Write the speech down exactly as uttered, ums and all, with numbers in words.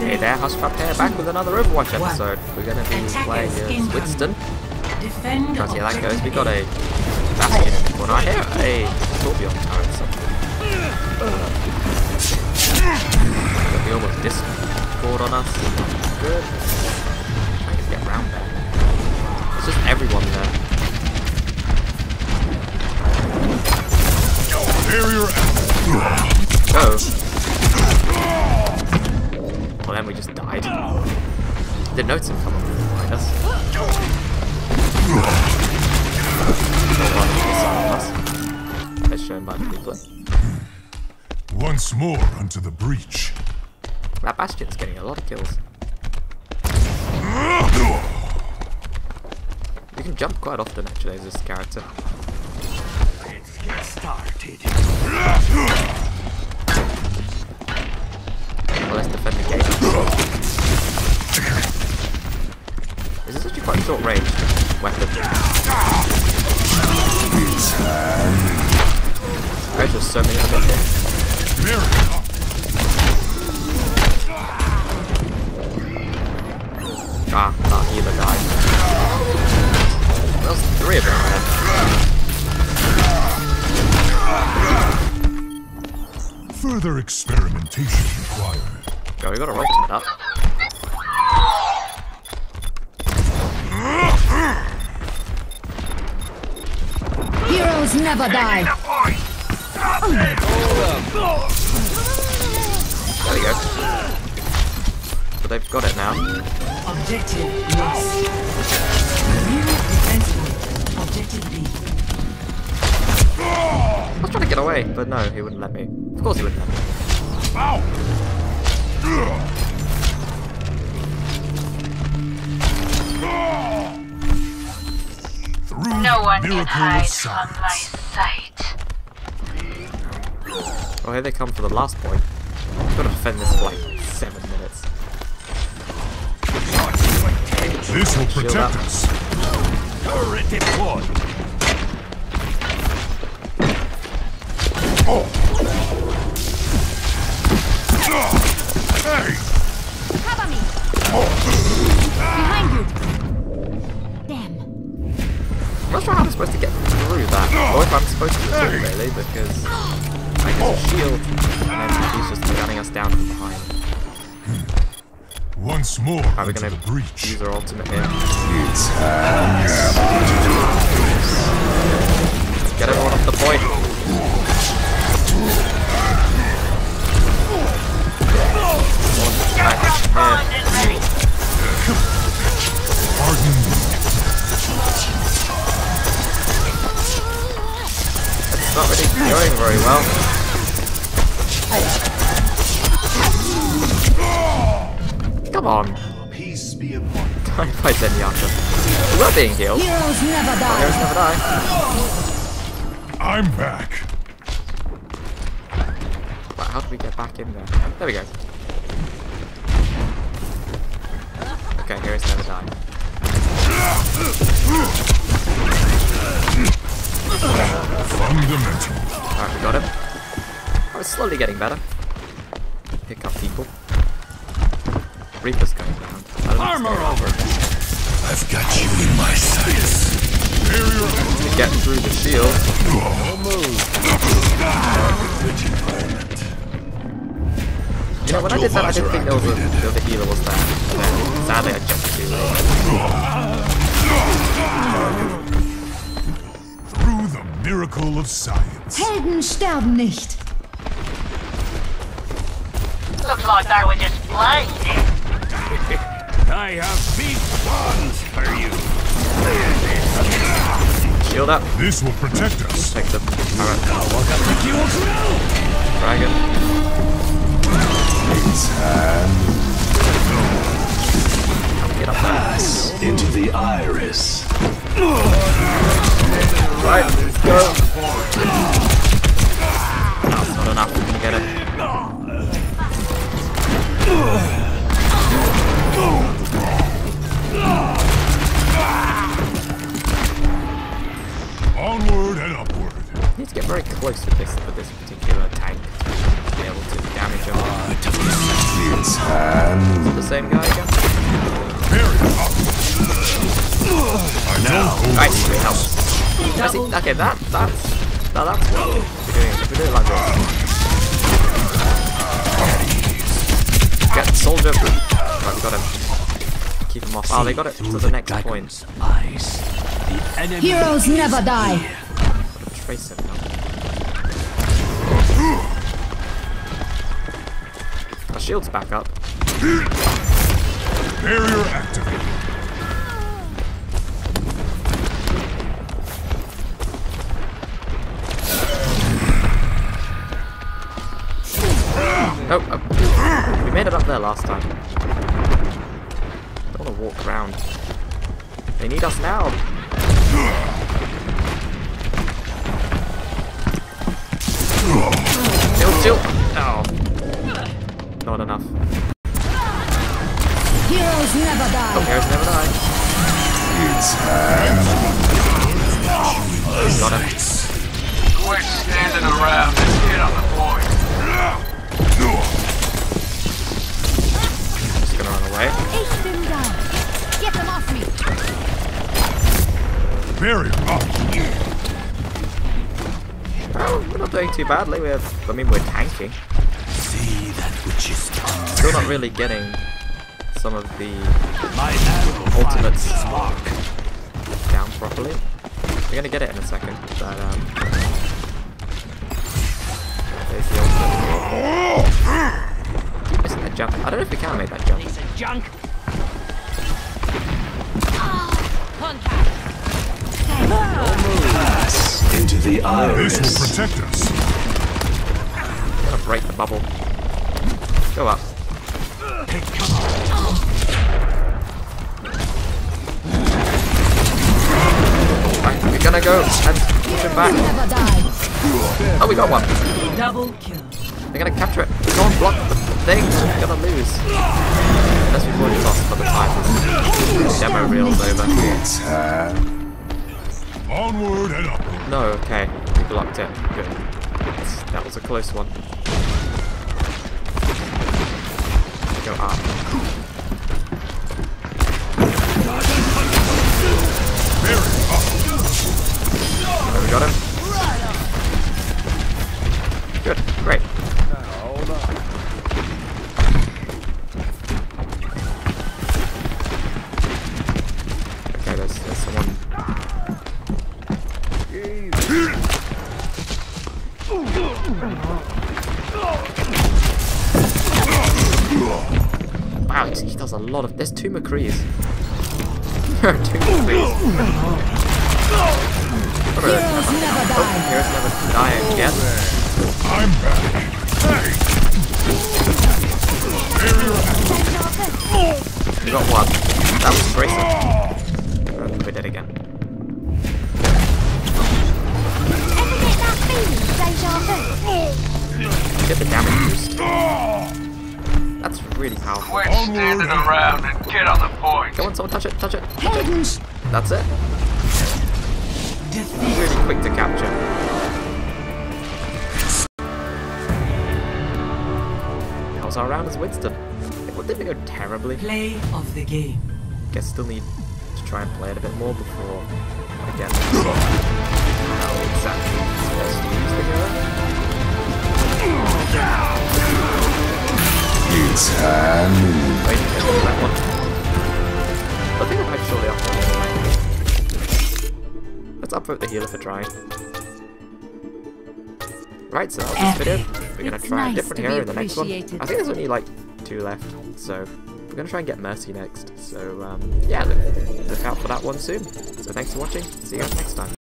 Hey there, Hushpap here, back with another Overwatch episode. We're going to be playing as Winston. Can't see how that goes. We got a basket in the corner. I hear a scorpion turret somewhere. Got the almost discord on us. Good. I can get around there. It's just everyone there. Oh. Well, then we just died. Didn't notice him come up behind us. As shown by the replay. Once more unto the breach. That Bastion's getting a lot of kills. You can jump quite often actually as this character. Let's get started. Well, let's defend the gate. This is actually quite a short range weapon. There's just so many of them here. Ah, that healer died. There's three of them then. Further experimentation required. Go, we got a ultimate up. Heroes never die. There we go. But they've got it now. Objective lost. Unit defensive. Objective B. I was trying to get away, but no, he wouldn't let me. Of course he wouldn't let me. Ow! No one can hide from my sight. Oh, here they come for the last point. I've got to defend this for like seven minutes. This will Shield protect up. us. Turret deployed. Oh. Hey! Cover me. Oh. Behind you. Damn. I'm not sure how I'm supposed to get through that, or if I'm supposed to do it really, because I use a shield, and then he's just gunning us down from behind. Once more Are we unto going the to breach. use our ultimate here? It's Get everyone off the point! Back here. Pardon me. It's not really going very well. Come on. Peace be upon you. Time fight Zenyatta. We were being healed. Heroes never Oh, die. heroes never die. I'm back. Wow, how do we get back in there? There we go. Okay, heroes never die. Fundamental. Alright, we got him. Oh, it's slowly getting better. Pick up people. Reaper's going down. I don't know Armor over. I've got you in my sights. to get through the shield. You know, when I did that, I didn't think there was a, there was a healer was there. And then, sadly, I jumped too late. Through the miracle of science. Helden sterben nicht. Looks like they were just playing. I have big plans for you. Shield up. This will protect us. Take the turret. Dragon. Get up there. Pass into the iris. Right, let's go. That's not enough. We're gonna get it. Onward and upward. Need to get very close with this with this particular tank to be able to damage him. It's hands. same guy again? Now, Nice, we help. I see, okay, that, that's, now that's what we're doing. If we do it like this. Get soldier. Right, we got him. Keep him off. Oh, they got it to the next point. Eyes. The enemy Heroes never die. Trace him now. Our shield's back up. barrier activated. Oh, oh, we made it up there last time. Don't want to walk around. They need us now. Still, still. Oh, not enough. Heroes never die. Oh, heroes never die. Got him. Quit standing around and get on the point. Just gonna run away. Ace them down. Get them off me. Barrier up. Oh, we're not doing too badly. We're, I mean, we're tanking. See that which is Still not really getting some of the my arrow ultimates finds its mark. down properly. We're gonna get it in a second, but um, there's the ultimate. Missing that jump. I don't know if we can make that jump. Piece of junk. Pass into the This iris. will protect us. Gotta break the bubble. Go up. Right, we're gonna go and push him back. Never die. Oh, we got one. Double kill. They're gonna capture it. Don't block the thing. We're gonna lose. Unless we've already lost by the time this demo reel's over. Onward and upward. No, okay. We blocked it. Good. That was a close one. Go up. Barrier up. There we got him. Good. Great. Okay, there's, there's someone. Wow, he does a lot of. There's two McCrees. There are two McCrees. Heroes never Oh, die. here's never die again. I'm back. Hey. Barrier activated. We got one. That was Tracer. And we did again. Get the damage boost. That's really powerful. Quit standing around and get on the point. Come on, someone touch it, touch it, touch it. That's it. Really quick to capture. How's our round as Winston? It didn't go terribly. Play of the game. Guess still need to try and play it a bit more before I get how exactly supposed to use the hero. It's Hanamura. Wait, get rid of that one. I think I might surely upvote anyway. Let's upvote the healer for trying. Right, so that's this video. We're gonna It's try nice a different to hero be in the next one. I appreciated. think there's only like two left, so we're gonna try and get Mercy next. So um, yeah, look, look out for that one soon. So thanks for watching. See you guys next time.